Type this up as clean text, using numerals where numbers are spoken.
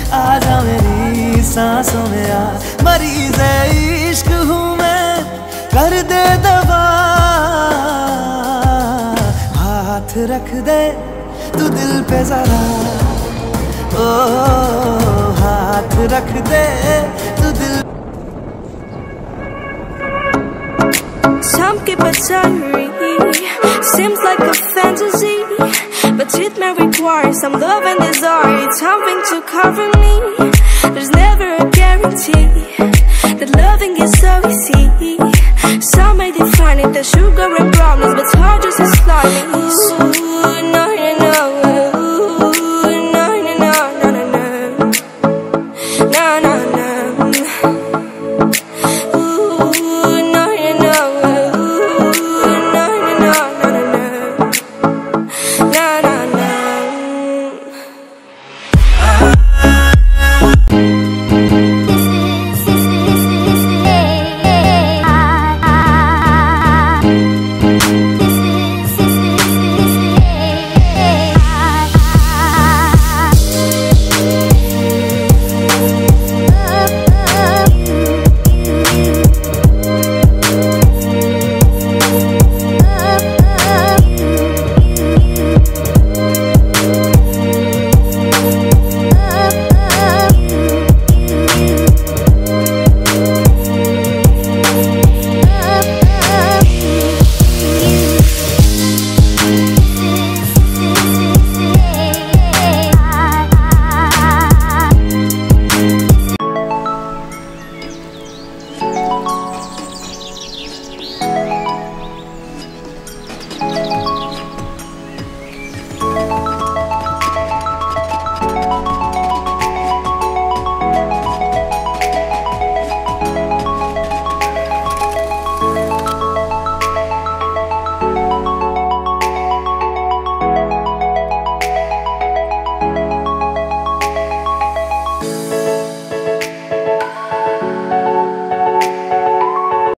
आजा मेरी सांसों में आ, मरीज़ इश्क हूँ मैं, कर दे दवा। हाथ रख दे तू दिल पे जरा, ओ हाथ रख दे तू दिल। Some keep a diary, seems like a fantasy, but it may require some love and desire, something to cover me. There's never a guarantee that loving is so easy.